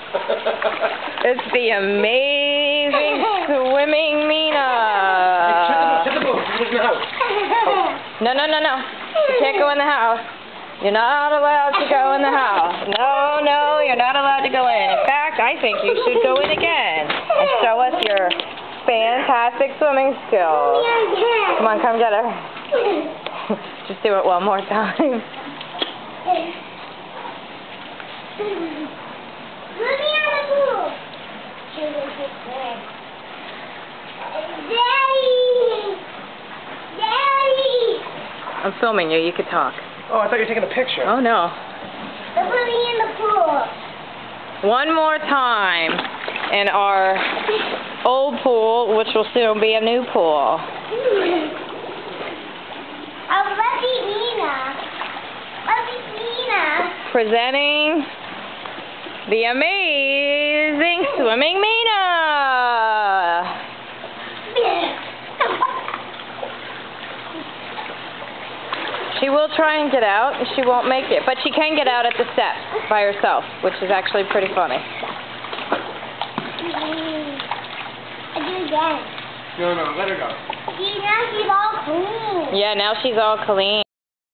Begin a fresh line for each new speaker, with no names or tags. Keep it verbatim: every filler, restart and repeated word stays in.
It's the amazing swimming Mina. No, no, no, no. You can't go in the house. You're not allowed to go in the house. No, no, you're not allowed to go in. In fact, I think you should go in again and show us your fantastic swimming skills. Come on, come get her. Just do it one more time. I'm filming you. You could talk.
Oh, I thought you were taking a picture.
Oh, no.
They're putting in the pool.
One more time in our old pool, which will soon be a new pool.
Oh, Lucky Mina. Lucky Mina.
Presenting the amazing swimming Mina. She will try and get out, and she won't make it. But she can get out at the steps by herself, which is actually pretty funny.
I do it again.
No, no, let her go.
See, now she's all clean.
Yeah, now she's all clean.